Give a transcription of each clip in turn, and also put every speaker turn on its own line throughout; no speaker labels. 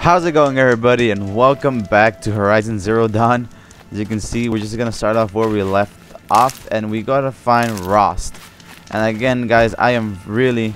How's it going, everybody, and welcome back to Horizon Zero Dawn. As you can see, we're just gonna start off where we left off, and we gotta find Rost. And again, guys, I am really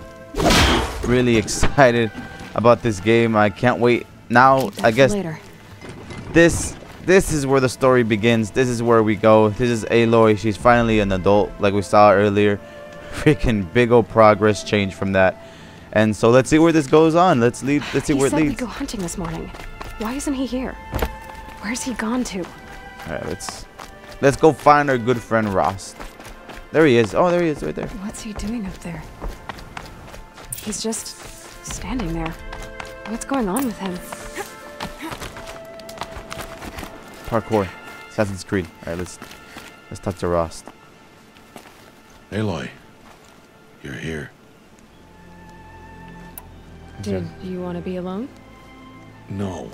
excited about this game. I can't wait. Now I guess this is where the story begins. This is where we go. This is Aloy. She's finally an adult, like we saw earlier. Freaking big old progress change from that. And so let's see where this goes on. Let's see where it leads.
He said we go hunting this morning. Why isn't he here? Where's he gone to?
All right, let's go find our good friend Rost. There he is. Oh, there he is, right there.
What's he doing up there? He's just standing there. What's going on with him?
Parkour. Assassin's Creed. All right, let's talk to Rost.
Aloy, you're here.
Did you want to be alone?
No.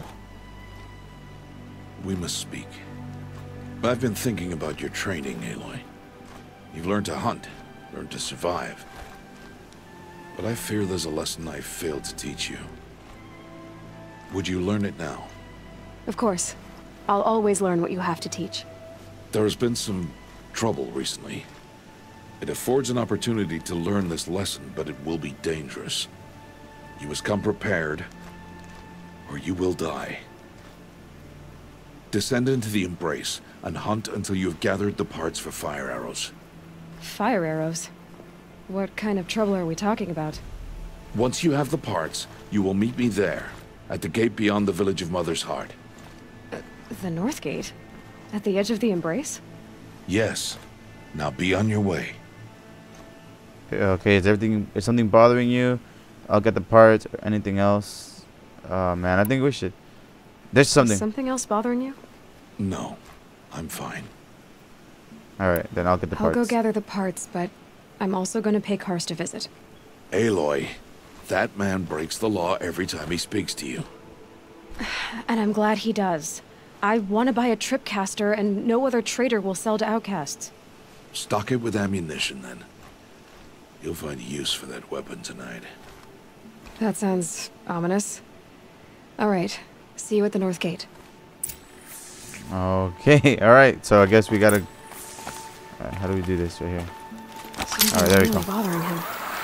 We must speak. I've been thinking about your training, Aloy. You've learned to hunt, learned to survive. But I fear there's a lesson I failed to teach you. Would you learn it now?
Of course. I'll always learn what you have to teach.
There has been some trouble recently. It affords an opportunity to learn this lesson, but it will be dangerous. You must come prepared, or you will die. Descend into the Embrace and hunt until you have gathered the parts for fire arrows.
Fire arrows? What kind of trouble are we talking about?
Once you have the parts, you will meet me there, at the gate beyond the village of Mother's Heart.
The North Gate? At the edge of the Embrace?
Yes. Now be on your way.
Okay, is something bothering you? I'll get the parts or anything else. Man, I think we should. There's something.
Is something else bothering you?
No, I'm fine.
Alright, then I'll get the parts.
I'll go gather the parts, but I'm also going to pay Karst a visit.
Aloy, that man breaks the law every time he speaks to you.
And I'm glad he does. I want to buy a tripcaster, and no other trader will sell to outcasts.
Stock it with ammunition, then. You'll find use for that weapon tonight.
That sounds ominous. Alright, see you at the North Gate.
Okay, alright, so I guess we gotta... how do we do this right here? Alright, there we go.
Bothering him.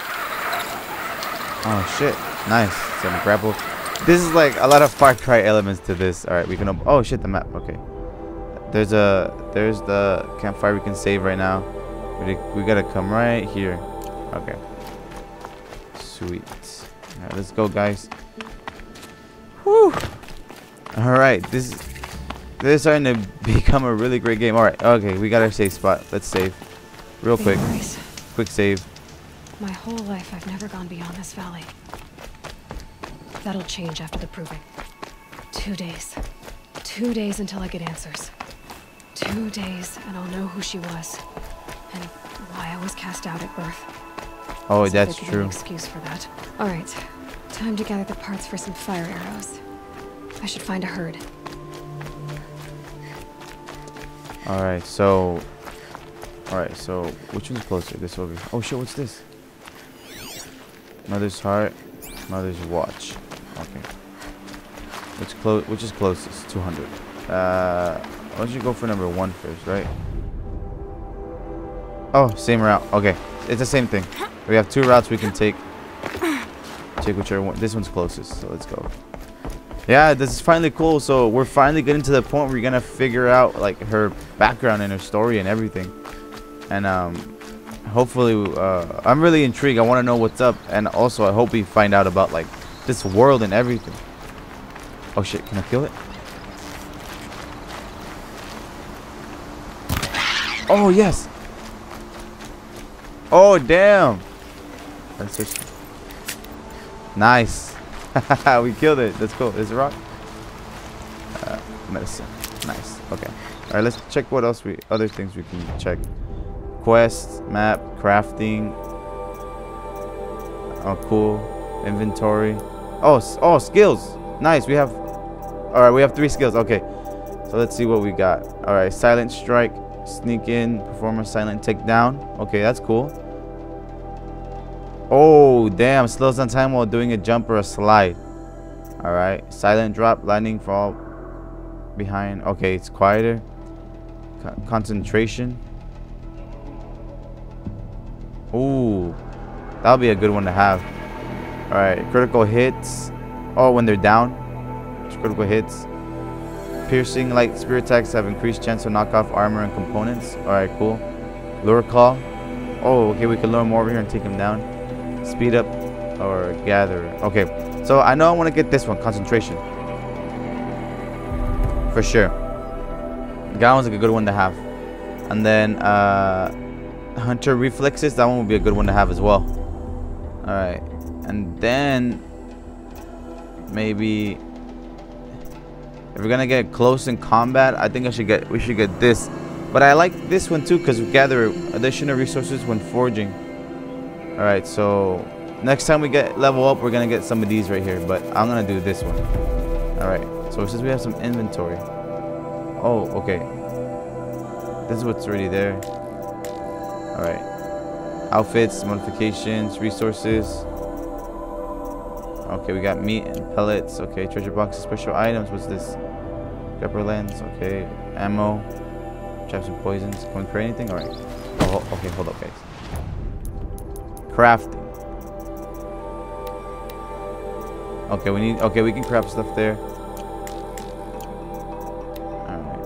Oh shit, nice. Some grapple. This is like a lot of Far Cry elements to this. Alright, we can... oh shit, the map, okay. There's the campfire we can save right now. We gotta come right here. Okay. Sweet. Alright, let's go, guys. Whew. Alright, this is starting to become a really great game. Alright, okay, we got our safe spot. Let's save. Real quick. Quick save.
My whole life I've never gone beyond this valley. That'll change after the proving. 2 days. 2 days until I get answers. 2 days and I'll know who she was. And why I was cast out at birth.
Oh, that's true.
An excuse for that. All right, time to gather the parts for some fire arrows. I should find a herd.
All right, so which one's closer? This over here. Oh shit, what's this? Mother's Heart, Mother's Watch. Okay. Which is closest? 200. Why don't you go for number 1 first, right? Oh, same route. Okay, it's the same thing. We have 2 routes we can take. Take whichever one. This one's closest, so let's go. Yeah, this is finally cool. So we're finally getting to the point where we're gonna figure out like her background and her story and everything. And hopefully, I'm really intrigued. I want to know what's up, and also I hope we find out about like this world and everything. Oh shit! Can I kill it? Oh yes. Oh damn. That's so nice. We killed it. That's cool. Is it rock? Medicine. Nice. Okay. All right. Let's check what else other things we can check. Quest, map, crafting. Oh, cool. Inventory. Oh, skills. Nice. We have. All right. We have 3 skills. Okay. So let's see what we got. All right. Silent strike, sneak in, perform a silent takedown. Okay, that's cool. Oh, damn. Slows down time while doing a jump or a slide. All right. Silent drop. Lightning fall behind. Okay, it's quieter. Concentration. Ooh, that'll be a good one to have. All right. Critical hits. Oh, when they're down. Critical hits. Piercing light spirit attacks have increased chance to knock off armor and components. All right, cool. Lure call. Oh, okay. We can lure him over here and take him down. Speed up or gather. Okay, so I know I want to get this one, concentration, for sure. That one's like a good one to have. And then hunter reflexes, that one would be a good one to have as well. All right, and then maybe if we're gonna get close in combat, I think we should get this. But I like this one too because we gather additional resources when forging. All right, so next time we get level up, we're gonna get some of these right here, but I'm gonna do this one. All right, so since we have some inventory. Oh, okay. This is what's already there. All right, outfits, modifications, resources. Okay, we got meat and pellets. Okay, treasure boxes, special items. What's this? Pepper lens. Okay, ammo, traps and poisons. Can we create anything? All right. Oh, okay, hold up, guys. Crafting. Okay, we can craft stuff there. Alright.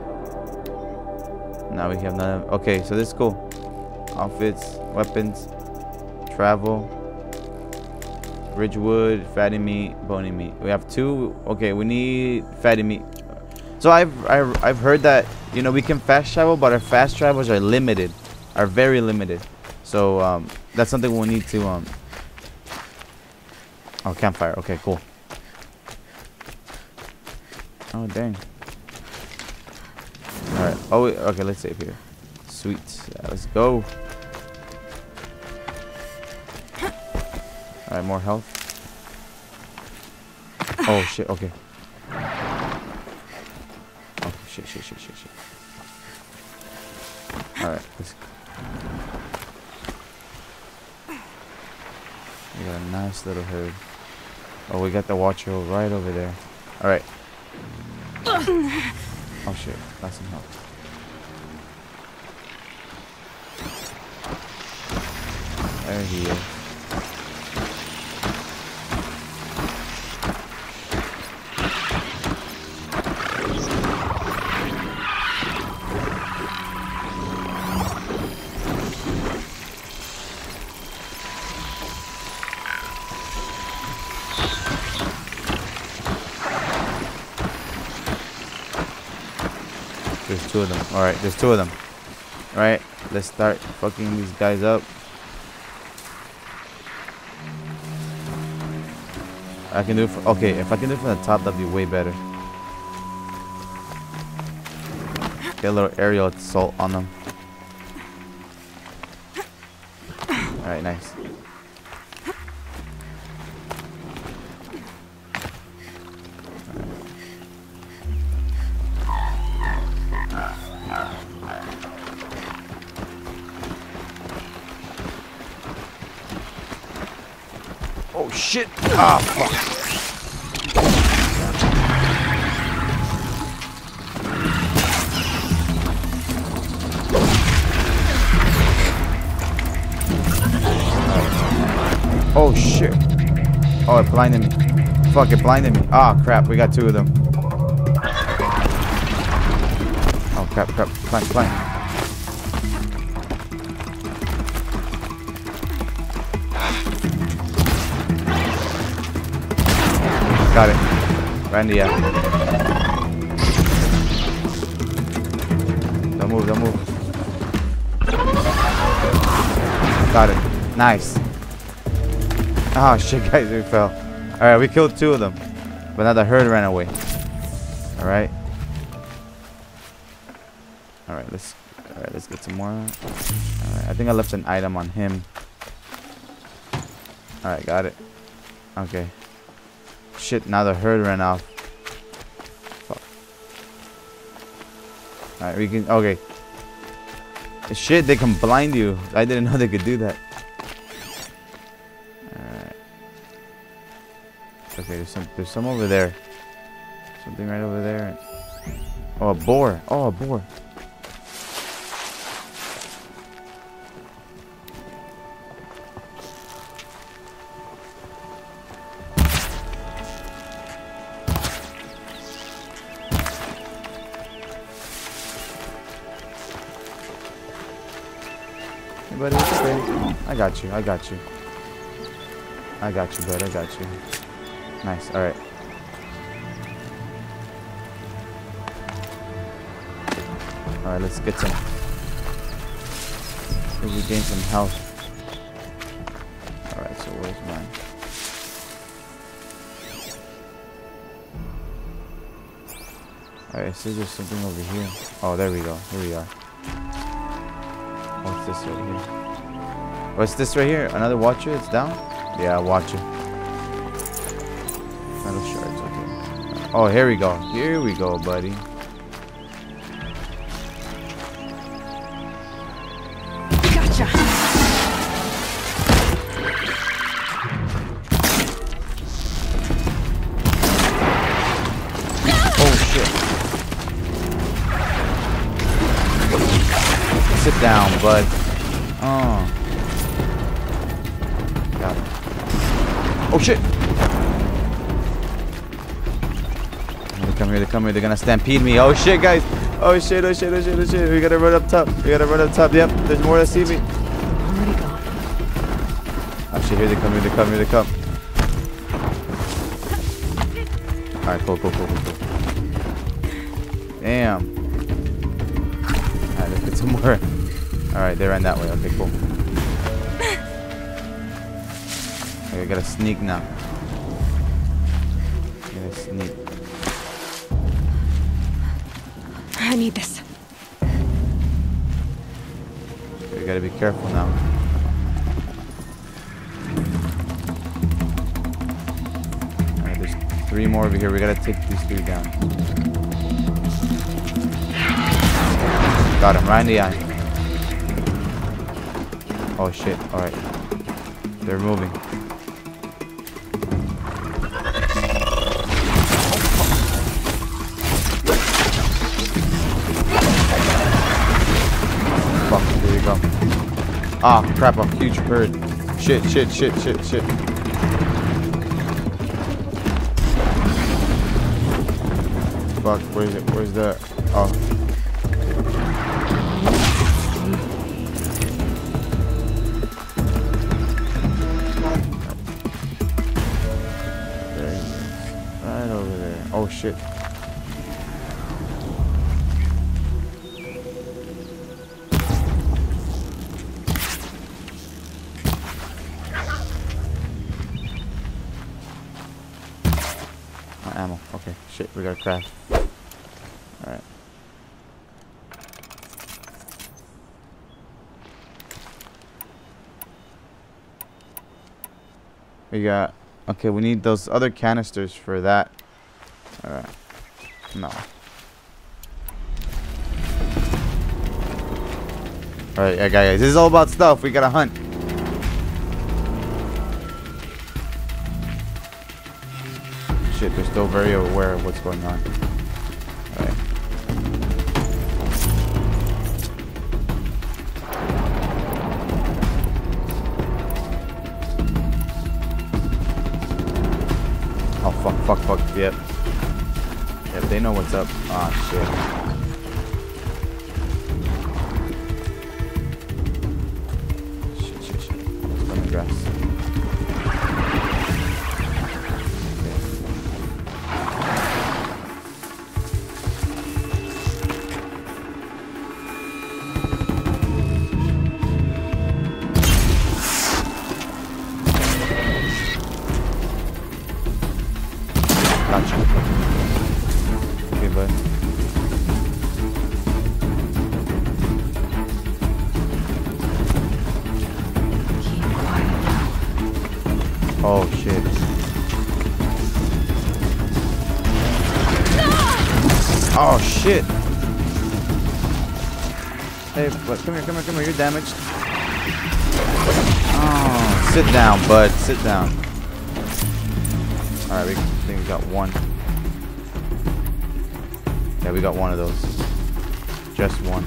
Now we have none of, okay, so this is cool. Outfits, weapons, travel, Ridgewood, fatty meat, bony meat. We have two. Okay, we need fatty meat. So I've heard that, you know, we can fast travel, but our fast travels are limited, are very limited. So that's something we'll need to oh, campfire. Okay, cool. Oh, dang. Alright. Oh, wait. Okay, let's save here. Sweet. Yeah, let's go. Alright, more health. Oh, shit. Okay. Oh, shit. Alright, let's... We got a nice little herd. Oh, we got the watcher right over there. Alright. Oh shit, that's some help. There he is. There's two of them. Alright, there's two of them. Alright, let's start fucking these guys up. I can do it from, okay, if I can do it from the top, that'd be way better. Get a little aerial assault on them. Alright, nice. Oh shit! Ah, fuck. Oh shit! Oh, it blinded me. Fuck, it blinded me. Ah, crap! We got two of them. Oh crap! Climb. Got it. Randy, yeah. Don't move. Got it. Nice. Oh shit, guys, we fell. Alright, we killed two of them. But now the herd ran away. Alright. Alright, let's get some more. Alright, I think I left an item on him. Alright, got it. Okay. Shit, now the herd ran off. Fuck. Alright, we can... Okay. Shit, they can blind you. I didn't know they could do that. Alright. Okay, There's some over there. Something right over there. Oh, a boar. Oh, a boar. Hey, buddy, it's okay. I got you. I got you. I got you, bud. I got you. Nice. All right. All right. Let's get some. Maybe gain some health. All right. So where's mine? All right. So there's something over here. Oh, there we go. Here we are. What's this right here? What's this right here? Another watcher? It's down? Yeah, watcher. Metal shards, okay. Oh, here we go. Here we go, buddy.
Gotcha.
Oh, shit. Sit down, bud. Oh. Got him. Oh, shit. They come here, they come here. They're gonna stampede me. Oh, shit, guys. Oh, shit, oh, shit, oh, shit, oh, shit. We gotta run up top. We gotta run up top. Yep, there's more that see me.
Already gone.
Oh, shit, here they come, here they come, here they come. Alright, cool, cool, cool, cool, cool. Damn. Alright, let's get some more. Alright, they ran that way. Okay, cool. Okay, I gotta sneak now. Gotta sneak.
I need this.
Okay, we gotta be careful now. Alright, there's 3 more over here. We gotta take these 3 down. Got him right in the eye. Oh shit, alright. They're moving. Fuck, there you go. Ah, crap, a huge bird. Shit, shit, shit, shit, shit. Fuck, where is it? Where's the... Oh. There he is. Right over there. Oh shit. Ammo. Okay, shit, we gotta craft. Alright. We got... Okay, we need those other canisters for that. Alright. No. Alright, yeah, guys, this is all about stuff. We gotta hunt. Shit, they're still very aware of what's going on. Alright. Oh, fuck, fuck, fuck. Yep. Yep, they know what's up. Ah, shit. Shit, shit, shit. Let's go in the grass. Gotcha. Okay, bud.
Keep quiet now.
Oh shit. Oh shit. Hey, bud, come here, come here, come here. You're damaged. Oh, sit down, bud. Sit down. Alright, I think we got one. Yeah, we got one of those. Just one.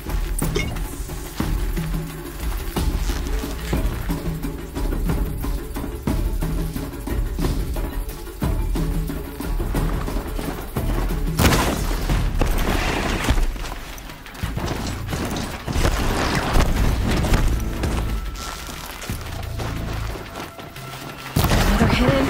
Another hidden.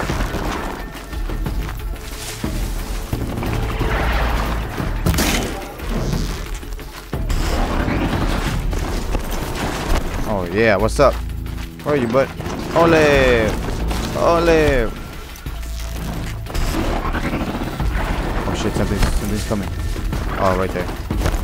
Oh yeah, what's up? Where are you, bud? Ole! Ole! Oh shit, something's coming. Oh, right there.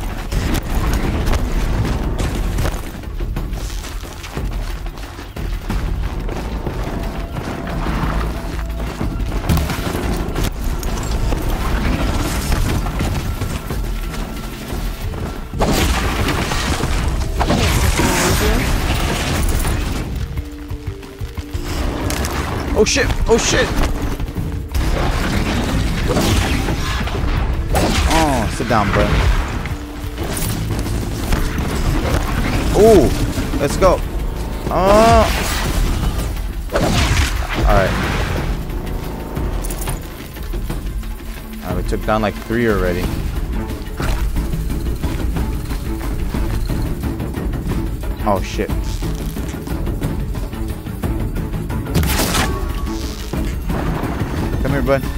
Oh shit! Oh shit! Oh, sit down, bro. Ooh, let's go. Oh. Alright. Alright, we took down like 3 already. Oh shit. Come here, bud.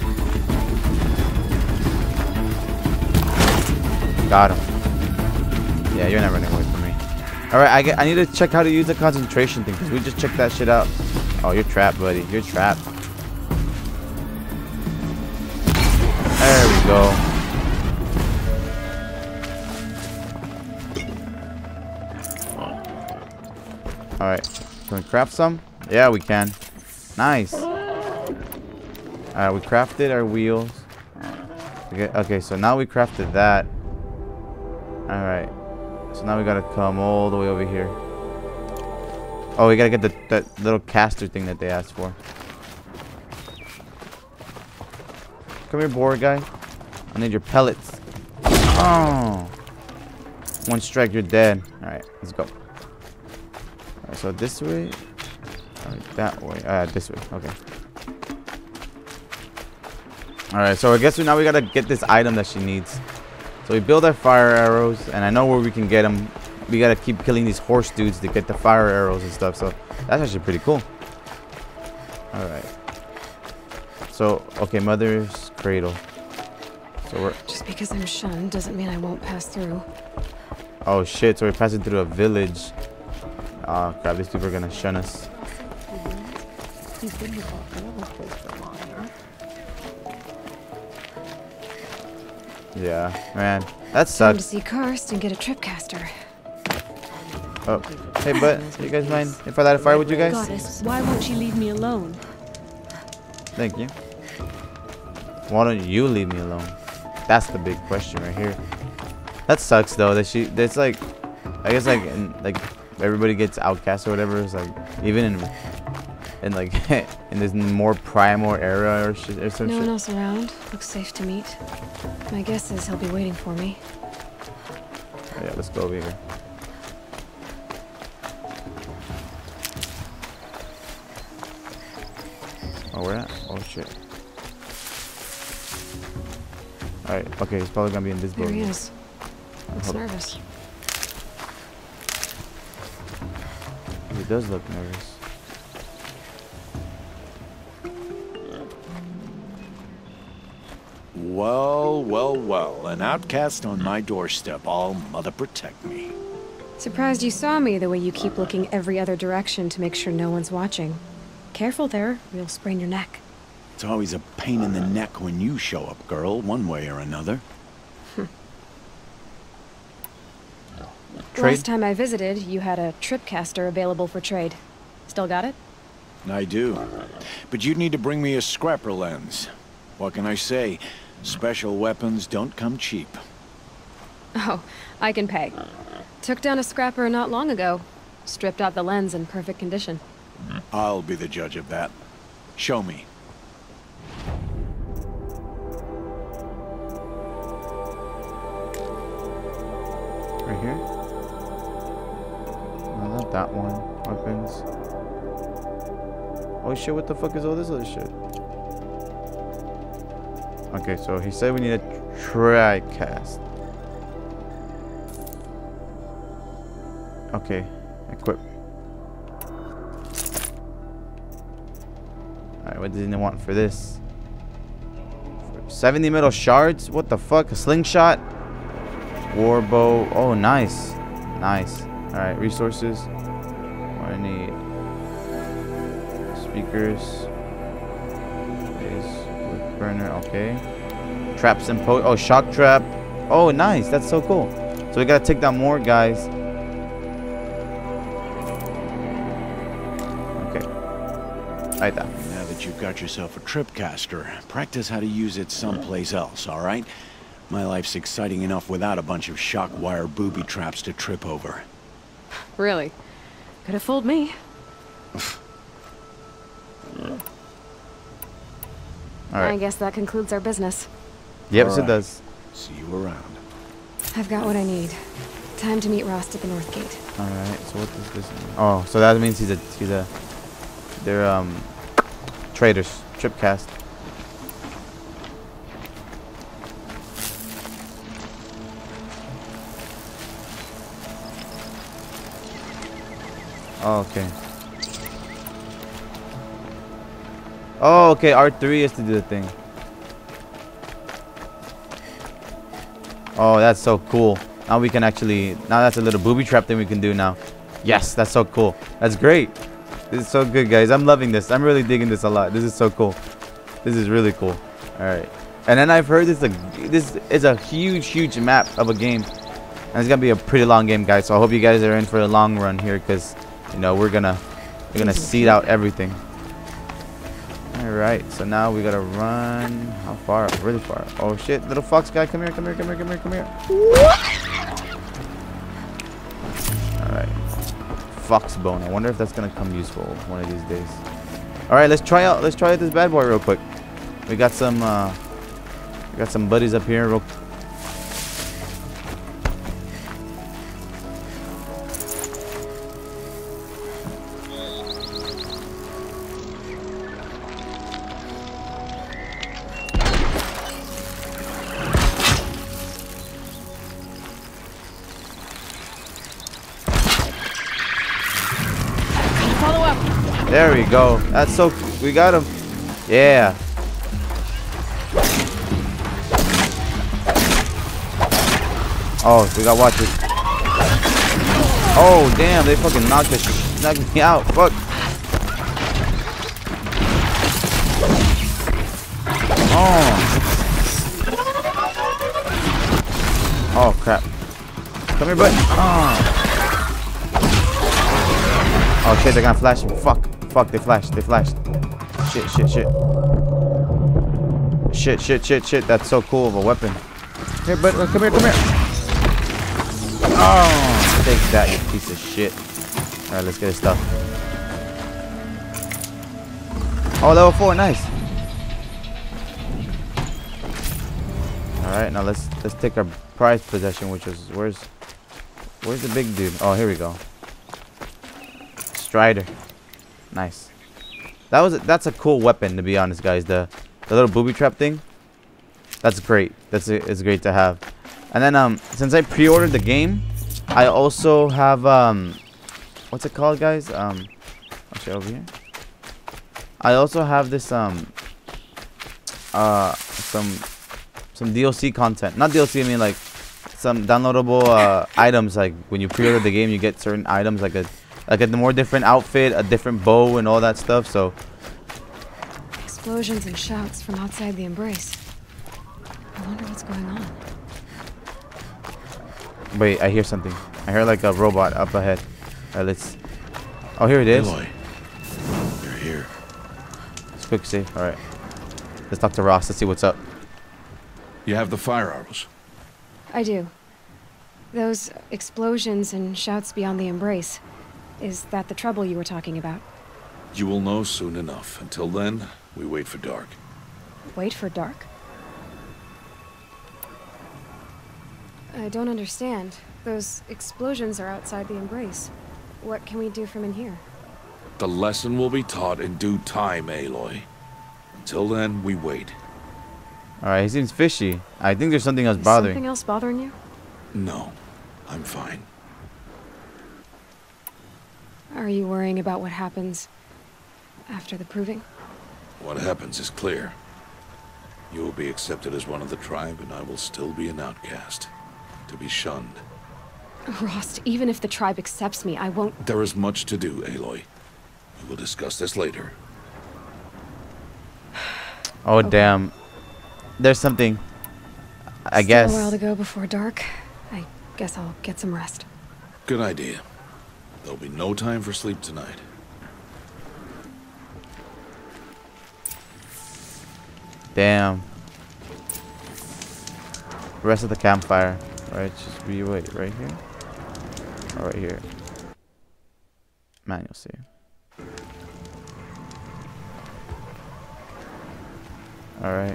Got him. Yeah, you're not running away from me. Alright, I need to check how to use the concentration thing, because we just checked that shit out. Oh, you're trapped, buddy. You're trapped. There we go. Alright. Can we craft some? Yeah, we can. Nice. Alright, we crafted our wheels. Okay, so now we crafted that. Alright. So now we gotta come all the way over here. Oh, we gotta get that little caster thing that they asked for. Come here, boar guy. I need your pellets. Oh. One strike, you're dead. Alright, let's go. Alright, so this way. Alright, that way. This way. Okay. Alright, so I guess now we gotta get this item that she needs. So we build our fire arrows, and I know where we can get them. We gotta keep killing these horse dudes to get the fire arrows and stuff, so that's actually pretty cool. Alright. So, okay, mother's cradle. So we're...
Just because I'm shunned doesn't mean I won't pass through.
Oh shit, so we're passing through a village. Oh crap, these people are gonna shun us. Yeah, man, that
Time
sucks.
to see Karst and get a tripcaster.
Oh, hey, but you guys mind if I light a fire with you guys?
Goddess, why won't you leave me alone?
Thank you. Why don't you leave me alone? That's the big question right here. That sucks though. That's like, I guess like everybody gets outcast or whatever. It's like even in like in this more primal era or shit or some
No
shit.
one else around. Looks safe to meet. My guess is he'll be waiting for me.
Oh, yeah, let's go over here. Oh, where at? Oh shit. Alright, okay, he's probably gonna be in this
There
building.
he is. Looks nervous.
He does look nervous.
Well, well, well. An outcast on my doorstep. All mother protect me.
Surprised you saw me the way you keep looking every other direction to make sure no one's watching. Careful there, or you'll sprain your neck.
It's always a pain in the neck when you show up, girl, one way or another.
Last time I visited, you had a tripcaster available for trade. Still got it?
I do. But you'd need to bring me a scrapper lens. What can I say? Special weapons don't come cheap.
Oh, I can pay. Took down a scrapper not long ago. Stripped out the lens in perfect condition.
I'll be the judge of that. Show me.
right here. No, not that one. Weapons. Oh shit, what the fuck is all this other shit? Okay, so he said we need a tri-cast. Okay, equip. Alright, what did he want for this? 70 metal shards? What the fuck? A slingshot? War bow. Oh, nice. Nice. Alright, resources. What I need. Speakers. Wood burner. Okay. Traps and oh, shock trap. Oh, nice. That's so cool. So we gotta take down more guys. Okay. Right there.
Now that you've got yourself a tripcaster, practice how to use it someplace else, all right? My life's exciting enough without a bunch of shock wire booby traps to trip over.
Really? Could have fooled me.
Alright.
I guess that concludes our business.
Yep,
All
so it
right.
does.
See you around.
I've got what I need. Time to meet Rost at the North Gate.
Alright, so what does this mean? Oh, so that means they're traders. Tripcast. Oh, okay. Oh, okay. R3 is to do the thing. Oh, that's so cool. Now we can actually... Now that's a little booby trap thing we can do now. Yes, that's so cool. That's great. This is so good, guys. I'm loving this. I'm really digging this a lot. This is so cool. This is really cool. Alright. And then I've heard this is a huge map of a game. And it's going to be a pretty long game, guys. So I hope you guys are in for a long run here. Because, you know, we're gonna seed out everything. Alright, so now we gotta run. How far? Really far. Oh shit, little fox guy, come here, come here, come here, come here, come here. Alright. Fox bone. I wonder if that's gonna come useful one of these days. Alright, let's try out this bad boy real quick. We got some buddies up here real. There we go. That's so... We got him. Yeah. Oh, we got watches. Oh, damn. They fucking knocked me out. Fuck. Oh. Oh, crap. Come here, bud. Oh. Oh, shit. They're gonna flash me. Fuck. Fuck, they flashed. They flashed. Shit. Shit. That's so cool of a weapon. Here, but come here. Oh, take that, you piece of shit. Alright, let's get his stuff. Oh, level 4, nice. Alright, now let's take our prized possession, which is where's the big dude? Oh, here we go. Strider. Nice. That's a cool weapon, to be honest, guys. The little booby trap thing. That's great. It's great to have. And then since I pre-ordered the game, I also have what's it called, guys? I'll show over here. I also have this some DLC content. Not DLC, I mean like some downloadable items. Like when you pre-order the game, you get certain items like a more different outfit, a different bow, and all that stuff. So
explosions and shouts from outside the embrace. I wonder what's going on.
Wait, I hear something. I hear like a robot up ahead. Alright, let's... Oh, here it is.
Aloy, you're here.
It's quick save. Alright. Let's talk to Ross. Let's see what's up.
You have the fire arrows.
I do. Those explosions and shouts beyond the embrace. Is that the trouble you were talking about?
You will know soon enough. Until then, we wait for dark.
Wait for dark? I don't understand. Those explosions are outside the embrace. What can we do from in here?
The lesson will be taught in due time, Aloy. Until then, we wait.
Alright, he seems fishy. I think there's something else
Is
bothering.
something else bothering you?
No, I'm fine.
Are you worrying about what happens after the proving?
What happens is clear. You will be accepted as one of the tribe, and I will still be an outcast. To be shunned.
Rost, even if the tribe accepts me, I won't...
There is much to do, Aloy. We will discuss this later.
Oh,
Okay.
damn. There's something. I
Still
guess.
a while to go before dark. I guess I'll get some rest.
Good idea. There'll be no time for sleep tonight.
Damn. Rest of the campfire. Alright, just wait right here. Or right here. Manual save. Alright.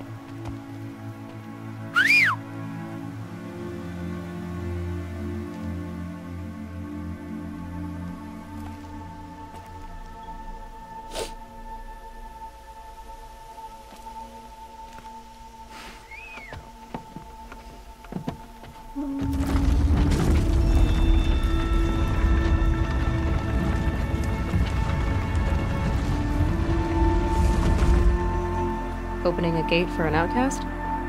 Opening a gate for an outcast?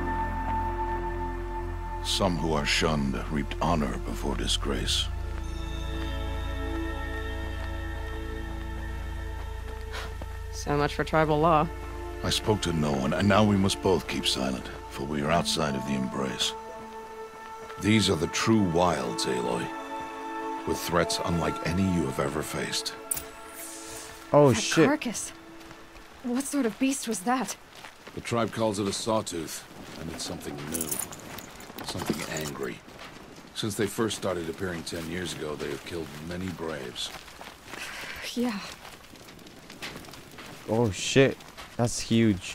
Some who are shunned reaped honor before disgrace.
So much for tribal law.
I spoke to no one, and now we must both keep silent, for we are outside of the embrace. These are the true wilds, Aloy, with threats unlike any you have ever faced.
Oh
That
shit.
carcass. What sort of beast was that?
The tribe calls it a sawtooth, and it's something new. Something angry. Since they first started appearing 10 years ago, they have killed many braves.
Yeah.
Oh shit. That's huge.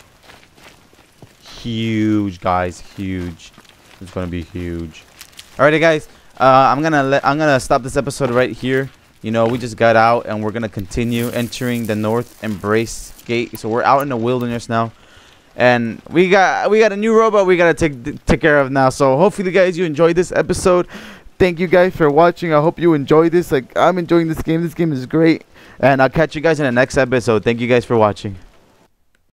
Huge, guys. Huge. It's gonna be huge. Alrighty, guys. I'm gonna stop this episode right here. You know, we just got out and we're gonna continue entering the North Embrace Gate. So we're out in the wilderness now. And we got a new robot we gotta take care of now. So hopefully, guys, you enjoyed this episode. Thank you guys for watching. I hope you enjoyed this. Like, I'm enjoying this game. This game is great. And I'll catch you guys in the next episode. Thank you guys for watching.